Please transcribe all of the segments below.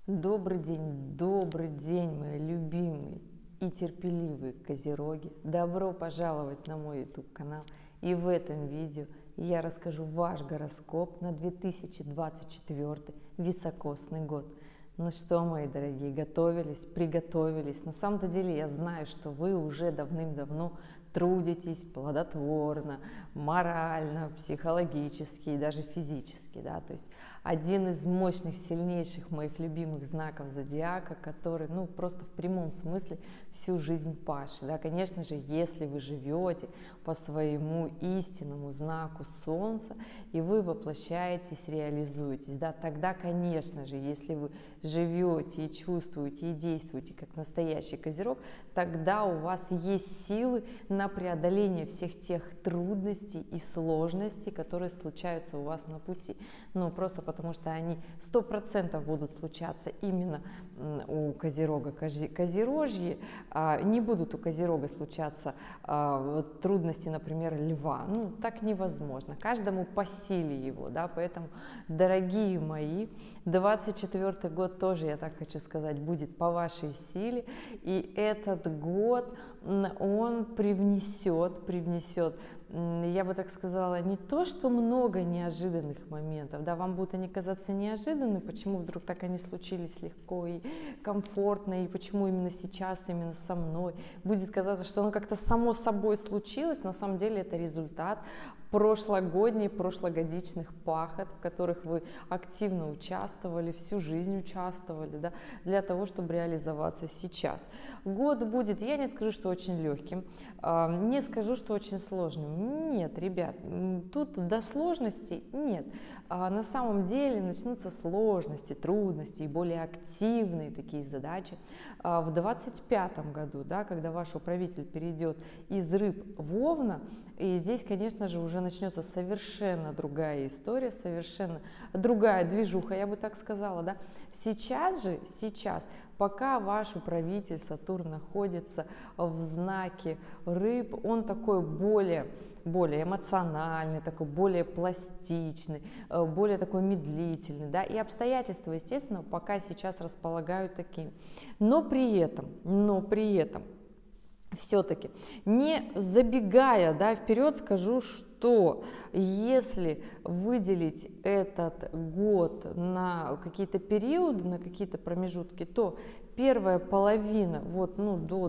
Добрый день, мои любимые и терпеливые козероги. Добро пожаловать на мой YouTube-канал. И в этом видео я расскажу ваш гороскоп на 2024 високосный год. Ну что, мои дорогие, готовились, приготовились? На самом-то деле я знаю, что вы уже давным-давно трудитесь плодотворно, морально, психологически и даже физически, да, то есть один из мощных, сильнейших моих любимых знаков зодиака, который, ну, просто в прямом смысле всю жизнь пашет, да, конечно же, если вы живете по своему истинному знаку Солнца, и вы воплощаетесь, реализуетесь, да, тогда, конечно же, если вы живете и чувствуете и действуете как настоящий козерог, тогда у вас есть силы на преодоление всех тех трудностей и сложностей, которые случаются у вас на пути. Ну, просто потому что они 100% будут случаться именно у козерога козерожьи, не будут у козерога случаться трудности, например, льва. Ну, так невозможно. Каждому по силе его, да, поэтому, дорогие мои, 24 год тоже, я так хочу сказать, будет по вашей силе, и этот год, он привнесет, я бы так сказала, не то, что много неожиданных моментов, да, вам будут они казаться неожиданными, почему вдруг так они случились легко и комфортно, и почему именно сейчас, именно со мной, будет казаться, что оно как-то само собой случилось, на самом деле это результат прошлогодичных пахот, в которых вы активно участвовали, всю жизнь участвовали, да, для того, чтобы реализоваться сейчас. Год будет, я не скажу, что очень легким, не скажу, что очень сложным. Нет, ребят, тут до сложностей нет. На самом деле начнутся сложности, трудности и более активные такие задачи в 2025 году, да, когда ваш управитель перейдет из Рыб в Овна, и здесь, конечно же, уже начнется совершенно другая история, совершенно другая движуха, я бы так сказала, да. Сейчас, пока ваш управитель Сатурн находится в знаке Рыб, он такой более эмоциональный, такой более пластичный, более такой медлительный, да, и обстоятельства, естественно, пока сейчас располагают таким. Но при этом, все-таки, не забегая, да, вперед, скажу, что если выделить этот год на какие-то периоды, на какие-то промежутки, то первая половина, вот, ну, до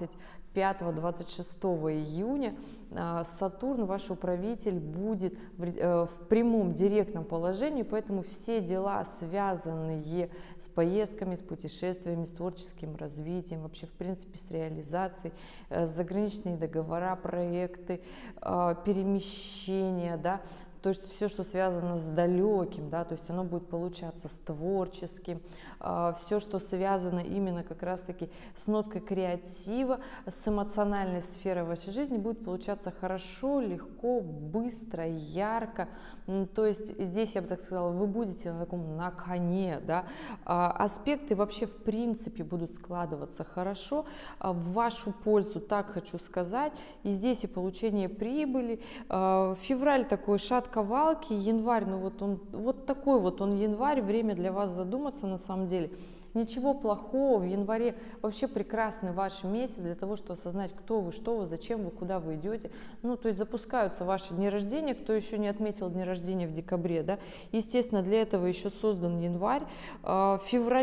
25-26 июня Сатурн, ваш управитель, будет в прямом директном положении, поэтому все дела, связанные с поездками, с путешествиями, с творческим развитием, вообще, в принципе, с реализацией, заграничные договора, проекты, перемещения, да, то есть все, что связано с далеким, да, то есть оно будет получаться с творческим, все, что связано именно как раз-таки с ноткой креатива, с эмоциональной сферой вашей жизни, будет получаться хорошо, легко, быстро, ярко. То есть здесь, я бы так сказала, вы будете на коне, да, аспекты вообще в принципе будут складываться хорошо, в вашу пользу, так хочу сказать, и здесь и получение прибыли, февраль такой шатковалки, январь, ну вот такой вот он январь, время для вас задуматься на самом деле. Ничего плохого, в январе вообще прекрасный ваш месяц для того, чтобы осознать, кто вы, что вы, зачем вы, куда вы идете. Ну, то есть запускаются ваши дни рождения, кто еще не отметил дни рождения в декабре, да, естественно, для этого еще создан январь. В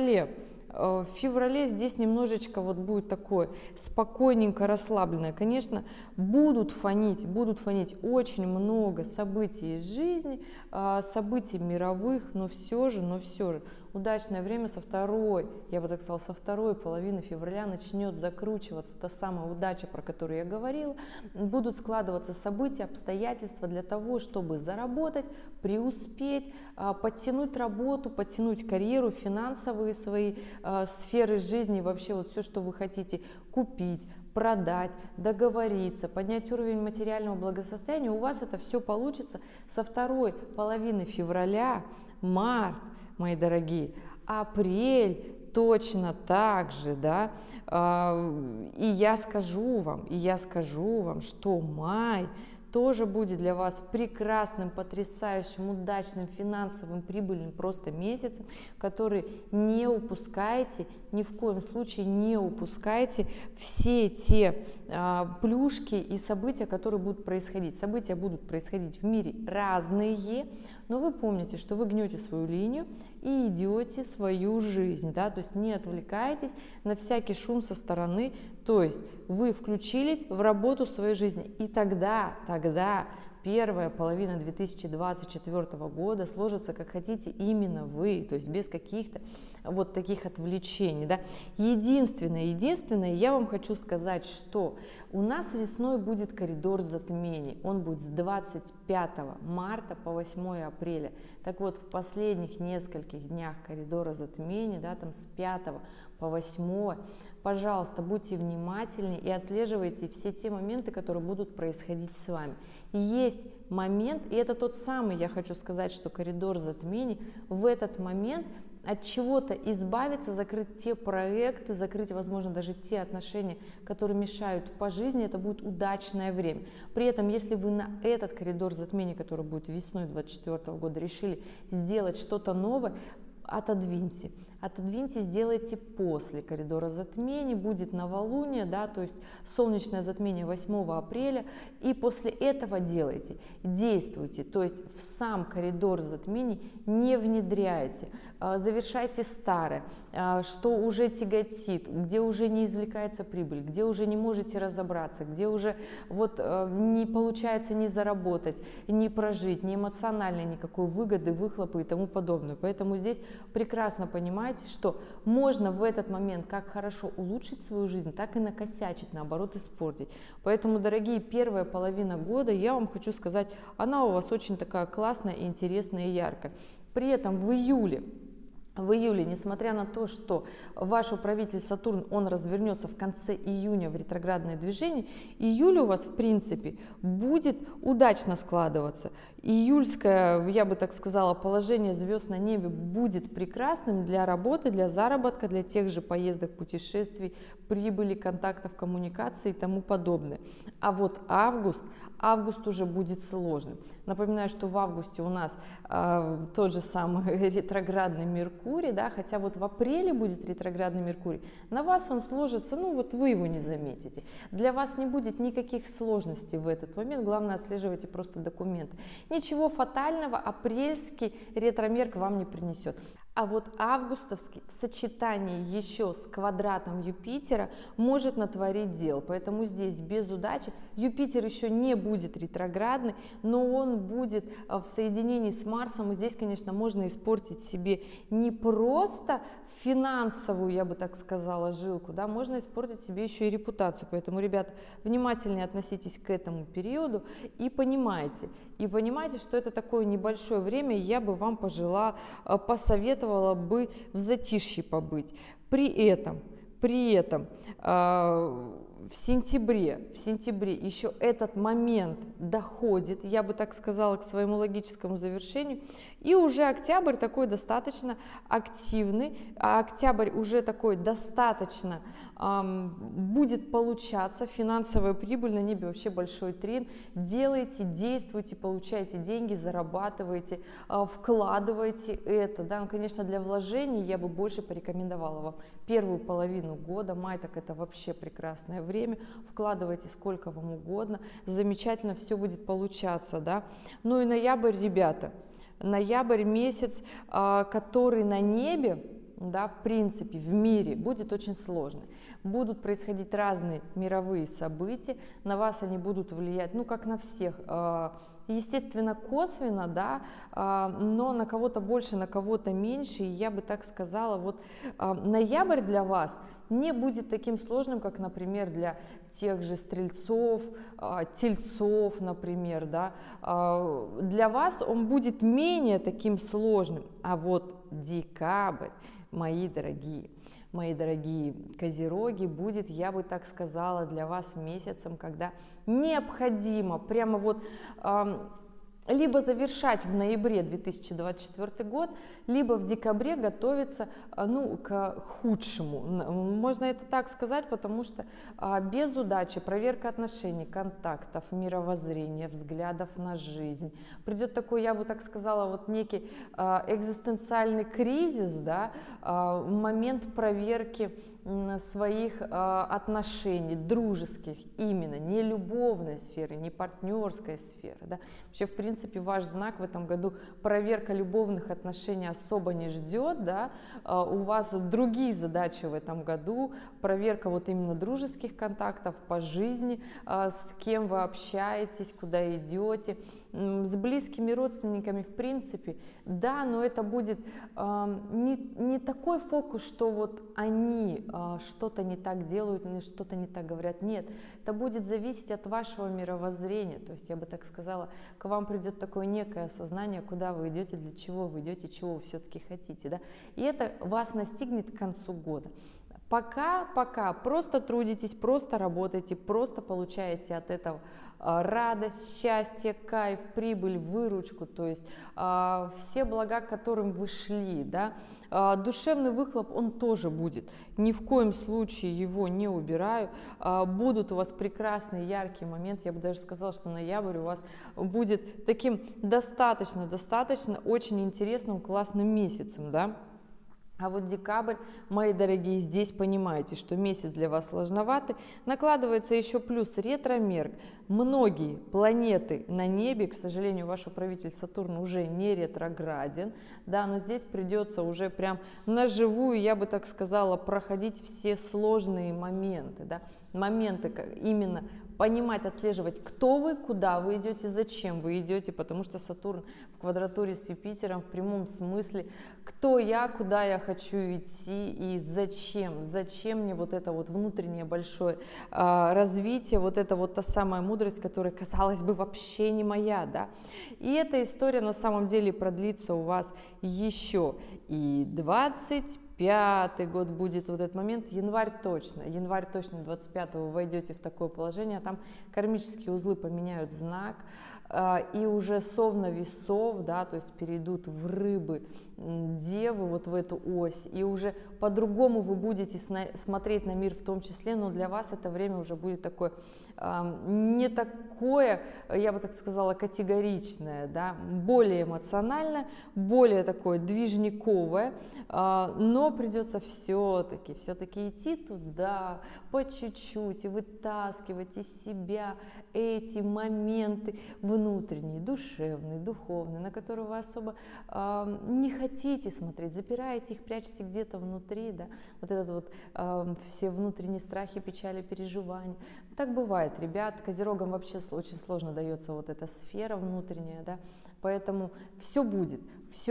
феврале здесь немножечко вот будет такое спокойненько, расслабленное. Конечно, будут фонить очень много событий из жизни, событий мировых, но все же, удачное время со второй половины февраля начнет закручиваться та самая удача, про которую я говорила. Будут складываться события, обстоятельства для того, чтобы заработать, преуспеть, подтянуть работу, подтянуть карьеру, финансовые свои сферы жизни, вообще вот все, что вы хотите купить, продать, договориться, поднять уровень материального благосостояния, у вас это все получится со второй половины февраля, март, мои дорогие, апрель точно так же, да, и я скажу вам, что май тоже будет для вас прекрасным, потрясающим, удачным, финансовым, прибыльным просто месяцем, который не упускайте, ни в коем случае не упускайте все те плюшки и события, которые будут происходить. События будут происходить в мире разные, но вы помните, что вы гнете свою линию и идете свою жизнь, да, то есть не отвлекайтесь на всякий шум со стороны, то есть вы включились в работу своей жизни, и тогда первая половина 2024 года сложится как хотите именно вы, то есть без каких-то вот таких отвлечений, да. Единственное, я вам хочу сказать, что у нас весной будет коридор затмений, он будет с 25 марта по 8 апреля, так вот в последних нескольких днях коридора затмений, да, там с 5 по 8, пожалуйста, будьте внимательны и отслеживайте все те моменты, которые будут происходить с вами. Есть момент, и это тот самый, я хочу сказать, что коридор затмений, в этот момент от чего-то избавиться, закрыть те проекты, закрыть, возможно, даже те отношения, которые мешают по жизни, это будет удачное время. При этом, если вы на этот коридор затмений, который будет весной 2024 года, решили сделать что-то новое, отодвиньте, сделайте после коридора затмений, будет новолуние, да, то есть солнечное затмение 8 апреля, и после этого делайте, действуйте, то есть в сам коридор затмений не внедряйте, завершайте старое, что уже тяготит, где уже не извлекается прибыль, где уже не можете разобраться, где уже вот не получается ни заработать, ни прожить, ни эмоциональной никакой выгоды, выхлопа и тому подобное. Поэтому здесь прекрасно понимаете, что можно в этот момент как хорошо улучшить свою жизнь, так и накосячить, наоборот, испортить. Поэтому, дорогие, первая половина года, я вам хочу сказать, она у вас очень такая классная, интересная и яркая. При этом в июле, несмотря на то, что ваш управитель Сатурн, он развернется в конце июня в ретроградное движение, июль у вас, в принципе, будет удачно складываться. Июльское, я бы так сказала, положение звезд на небе будет прекрасным для работы, для заработка, для тех же поездок, путешествий, прибыли, контактов, коммуникаций и тому подобное. А вот август уже будет сложным. Напоминаю, что в августе у нас тот же самый ретроградный Меркурий, да, хотя вот в апреле будет ретроградный Меркурий, на вас он сложится, ну вот вы его не заметите. Для вас не будет никаких сложностей в этот момент, главное отслеживайте просто документы. Ничего фатального апрельский ретромерк вам не принесет. А вот августовский в сочетании еще с квадратом Юпитера может натворить дел, поэтому здесь без удачи. Юпитер еще не будет ретроградный, но он будет в соединении с Марсом, и здесь, конечно, можно испортить себе не просто финансовую, я бы так сказала, жилку, да, можно испортить себе еще и репутацию, поэтому, ребят, внимательнее относитесь к этому периоду и понимайте, что это такое небольшое время, я бы вам посоветовала бы в затишье побыть. При этом в сентябре еще этот момент доходит, я бы так сказала, к своему логическому завершению, и уже октябрь такой достаточно активный, октябрь уже такой достаточно будет получаться, финансовая прибыль, на небе вообще большой трин, делайте, действуйте, получайте деньги, зарабатывайте, вкладывайте это, да, ну, конечно, для вложений я бы больше порекомендовала вам первую половину года, май, так это вообще прекрасное время, вкладывайте сколько вам угодно, замечательно все будет получаться, да. Ну и ноябрь, ребята, ноябрь месяц, который на небе, да, в принципе, в мире будет очень сложный. Будут происходить разные мировые события, на вас они будут влиять, ну, как на всех, естественно, косвенно, да, но на кого-то больше, на кого-то меньше, и я бы так сказала, вот ноябрь для вас не будет таким сложным, как, например, для тех же стрельцов, тельцов, например, да, для вас он будет менее таким сложным, а вот декабрь, мои дорогие козероги, будет, я бы так сказала, для вас месяцем, когда необходимо прямо вот либо завершать в ноябре 2024 год, либо в декабре готовиться к худшему. Можно это так сказать, потому что без удачи, проверка отношений, контактов, мировоззрения, взглядов на жизнь, придет такой, я бы так сказала, вот некий экзистенциальный кризис, да, момент проверки своих отношений, дружеских именно, не любовной сферы, не партнерской сферы. Да. Вообще, в принципе, ваш знак в этом году проверка любовных отношений особо не ждет. Да. У вас другие задачи в этом году, проверка вот именно дружеских контактов по жизни, с кем вы общаетесь, куда идете. С близкими родственниками, в принципе, да, но это будет не такой фокус, что вот они что-то не так делают, что-то не так говорят. Нет, это будет зависеть от вашего мировоззрения. То есть, я бы так сказала, к вам придет такое некое осознание, куда вы идете, для чего вы идете, чего вы все-таки хотите. Да? И это вас настигнет к концу года. Пока просто трудитесь, просто работаете, просто получаете от этого радость, счастье, кайф, прибыль, выручку, то есть все блага, к которым вы шли, да. Душевный выхлоп, он тоже будет, ни в коем случае его не убираю, будут у вас прекрасные, яркие моменты, я бы даже сказала, что ноябрь у вас будет таким достаточно очень интересным, классным месяцем, да. А вот декабрь, мои дорогие, здесь понимаете, что месяц для вас сложноватый. Накладывается еще плюс ретромерк. Многие планеты на небе, к сожалению, ваш управитель Сатурн уже не ретрограден, да, но здесь придется уже прям на живую, я бы так сказала, проходить все сложные моменты, да, моменты именно понимать, отслеживать, кто вы, куда вы идете, зачем вы идете, потому что Сатурн в квадратуре с Юпитером в прямом смысле, кто я, куда я хочу идти и зачем мне вот это вот внутреннее большое развитие, вот это вот та самая мудрость, которая, казалось бы, вообще не моя, да. И эта история на самом деле продлится у вас еще и 25-й год будет вот этот момент, январь точно 25-го вы войдете в такое положение, а там кармические узлы поменяют знак, и уже совна весов, да, то есть перейдут в рыбы, девы, вот в эту ось, и уже по-другому вы будете смотреть на мир в том числе, но для вас это время уже будет такое, не такое, я бы так сказала, категоричное, да, более эмоциональное, более такое движниковое, но придется все-таки идти туда по чуть-чуть и вытаскивать из себя эти моменты внутренние, душевные, духовные, на которые вы особо не хотите смотреть, запираете их, прячете где-то внутри, да, вот этот вот все внутренние страхи, печали, переживания. Так бывает, ребят, козерогам вообще очень сложно дается вот эта сфера внутренняя, да, поэтому все будет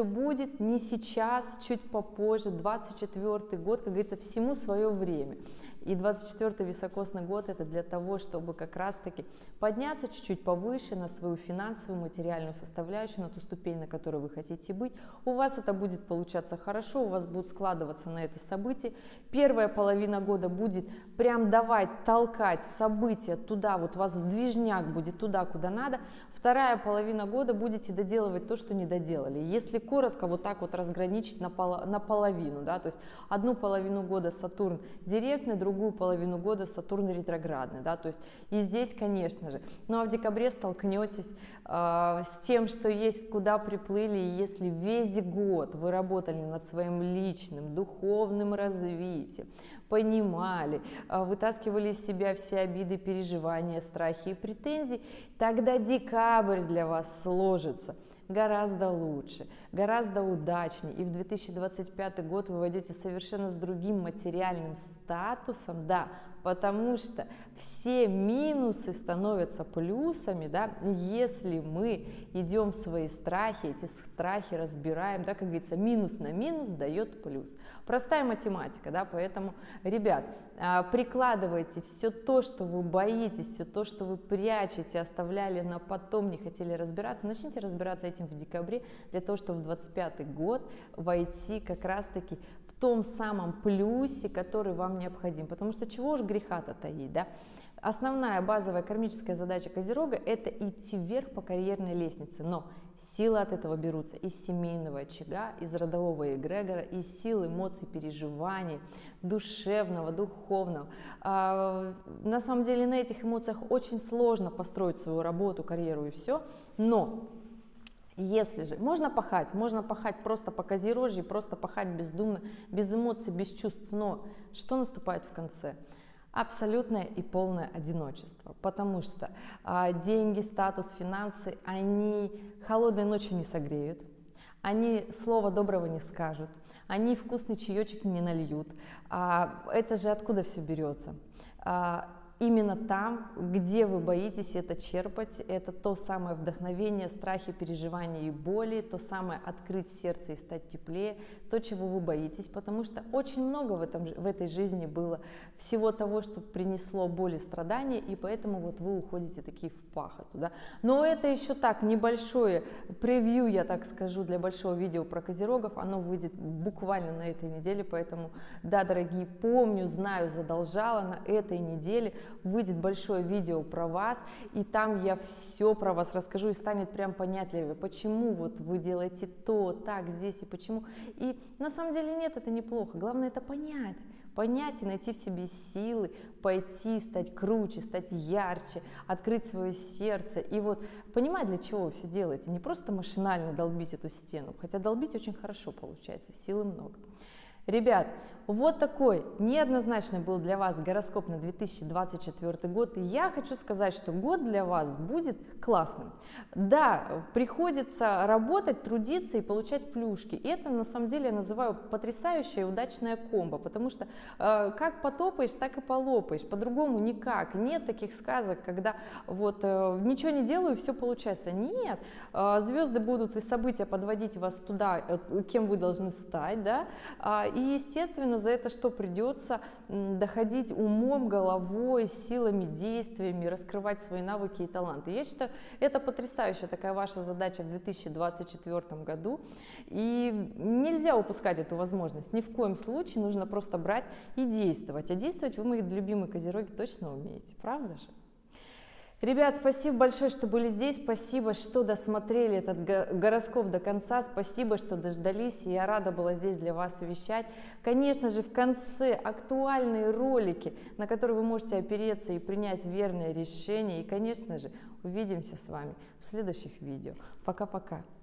не сейчас, чуть попозже, 24-й год, как говорится, всему свое время. И 24-й високосный год – это для того, чтобы как раз-таки подняться чуть-чуть повыше на свою финансовую, материальную составляющую, на ту ступень, на которой вы хотите быть. У вас это будет получаться хорошо, у вас будут складываться на это события. Первая половина года будет прям давать, толкать события туда, вот у вас движняк будет туда, куда надо. Вторая половина года будете доделывать то, что не доделали. Если коротко, вот так вот разграничить наполовину, да, то есть одну половину года Сатурн директный, другую половину года Сатурн ретроградный, да, то есть и здесь, конечно же, ну а в декабре столкнетесь с тем, что есть, куда приплыли, и если весь год вы работали над своим личным, духовным развитием, понимали, вытаскивали из себя все обиды, переживания, страхи и претензии, тогда декабрь для вас сложится гораздо лучше, гораздо удачнее, и в 2025 год вы войдете совершенно с другим материальным статусом, да, потому что все минусы становятся плюсами, да, если мы идем в свои страхи, эти страхи разбираем, да, как говорится, минус на минус дает плюс. Простая математика, да, поэтому, ребят, прикладывайте все то, что вы боитесь, все то, что вы прячете, оставляли на потом, не хотели разбираться, начните разбираться этим в декабре, для того, чтобы в 2025 год войти как раз-таки в том самом плюсе, который вам необходим, потому что чего уж греха-то таить, да? Основная базовая кармическая задача Козерога – это идти вверх по карьерной лестнице, но силы от этого берутся из семейного очага, из родового эгрегора, из сил эмоций, переживаний, душевного, духовного. На самом деле на этих эмоциях очень сложно построить свою работу, карьеру и все, но если же можно пахать просто по Козерожье, просто пахать бездумно, без эмоций, без чувств, но что наступает в конце? Абсолютное и полное одиночество, потому что деньги, статус, финансы, они холодной ночью не согреют, они слова доброго не скажут, они вкусный чаечек не нальют. Это же откуда все берется? Именно там, где вы боитесь это черпать, это то самое вдохновение, страхи, переживания и боли, то самое открыть сердце и стать теплее, то, чего вы боитесь, потому что очень много в этой жизни было всего того, что принесло боль и страдания, и поэтому вот вы уходите такие в пахоту. Да? Но это еще так, небольшое превью, я так скажу, для большого видео про Козерогов, оно выйдет буквально на этой неделе, поэтому, да, дорогие, помню, знаю, задолжала, на этой неделе выйдет большое видео про вас, и там я все про вас расскажу, и станет прям понятливее, почему вот вы делаете то, так, здесь и почему. И на самом деле нет, это неплохо, главное это понять и найти в себе силы, пойти, стать круче, стать ярче, открыть свое сердце и вот понимать, для чего вы все делаете, не просто машинально долбить эту стену, хотя долбить очень хорошо получается, силы много. Ребят, вот такой неоднозначный был для вас гороскоп на 2024 год. И я хочу сказать, что год для вас будет классным. Да, приходится работать, трудиться и получать плюшки. И это на самом деле я называю потрясающая и удачная комбо, потому что как потопаешь, так и полопаешь. По-другому никак. Нет таких сказок, когда вот ничего не делаю, все получается. Нет, звезды будут и события подводить вас туда, кем вы должны стать, да. И, естественно, за это что придется доходить умом, головой, силами, действиями, раскрывать свои навыки и таланты. Я считаю, это потрясающая такая ваша задача в 2024 году. И нельзя упускать эту возможность. Ни в коем случае, нужно просто брать и действовать. А действовать вы, мои любимые козероги, точно умеете. Правда же? Ребят, спасибо большое, что были здесь, спасибо, что досмотрели этот гороскоп до конца, спасибо, что дождались, и я рада была здесь для вас вещать. Конечно же, в конце актуальные ролики, на которые вы можете опереться и принять верное решение, и, конечно же, увидимся с вами в следующих видео. Пока-пока!